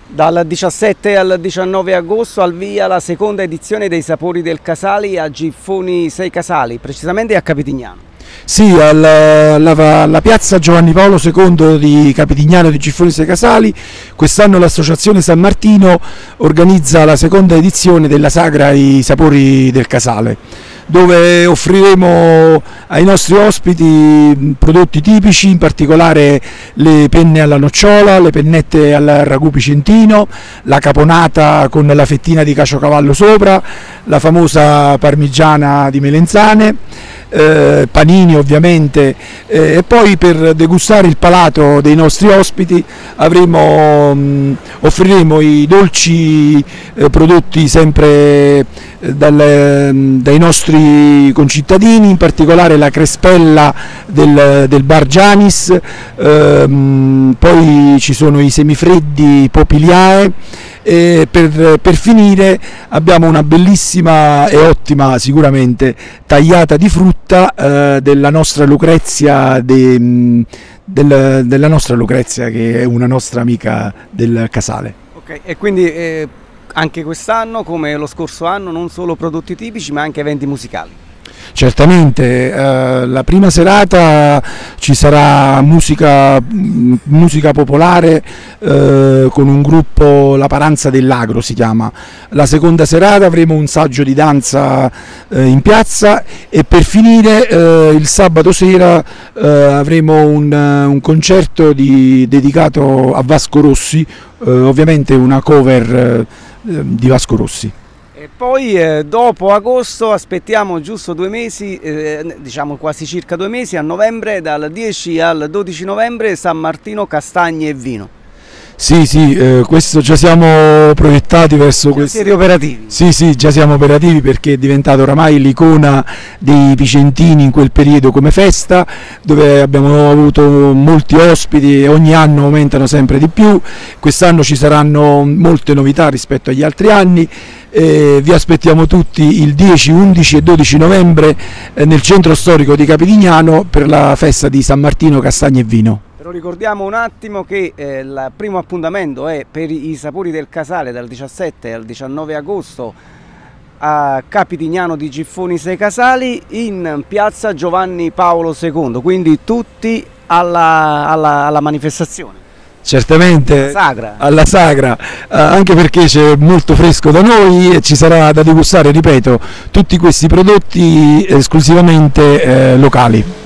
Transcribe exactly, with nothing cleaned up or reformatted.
Dal diciassette al diciannove agosto al via la seconda edizione dei Sapori del Casale a Giffoni Sei Casali, precisamente a Capitignano. Sì, alla, alla, alla piazza Giovanni Paolo secondo di Capitignano di Giffoni Sei Casali. Quest'anno l'associazione San Martino organizza la seconda edizione della sagra I Sapori del Casale, dove offriremo ai nostri ospiti prodotti tipici, in particolare le penne alla nocciola, le pennette al ragù picentino, la caponata con la fettina di caciocavallo sopra, la famosa parmigiana di melenzane, eh, panini ovviamente, eh, e poi per degustare il palato dei nostri ospiti avremo, mh, offriremo i dolci eh, prodotti sempre Dal, dai nostri concittadini, in particolare la crespella del, del bar Gianis, ehm, poi ci sono i semifreddi Popiliae e per, per finire abbiamo una bellissima e ottima sicuramente tagliata di frutta eh, della nostra Lucrezia, de, del, della nostra Lucrezia che è una nostra amica del Casale. Ok, e quindi eh... anche quest'anno, come lo scorso anno, non solo prodotti tipici ma anche eventi musicali. Certamente, eh, la prima serata ci sarà musica, musica popolare eh, con un gruppo, La Paranza dell'Agro si chiama. La seconda serata avremo un saggio di danza eh, in piazza e per finire eh, il sabato sera eh, avremo un, un concerto di, dedicato a Vasco Rossi, eh, ovviamente una cover eh, di Vasco Rossi. E poi eh, dopo agosto aspettiamo giusto due mesi, eh, diciamo quasi circa due mesi, a novembre, dal dieci al dodici novembre, San Martino Castagne e Vino. Sì, sì, eh, questo già siamo proiettati verso questo. Siete operativi? Sì, sì, già siamo operativi perché è diventato oramai l'icona dei picentini in quel periodo come festa, dove abbiamo avuto molti ospiti e ogni anno aumentano sempre di più. Quest'anno ci saranno molte novità rispetto agli altri anni. Eh, vi aspettiamo tutti il dieci, undici e dodici novembre eh, nel centro storico di Capitignano per la festa di San Martino Castagne e Vino. Però ricordiamo un attimo che eh, il primo appuntamento è per i Sapori del Casale dal diciassette al diciannove agosto a Capitignano di Giffoni Sei Casali in piazza Giovanni Paolo secondo, quindi tutti alla, alla, alla manifestazione. Certamente Sagra. Alla sagra, eh, anche perché c'è molto fresco da noi e ci sarà da degustare, ripeto, tutti questi prodotti esclusivamente eh, locali.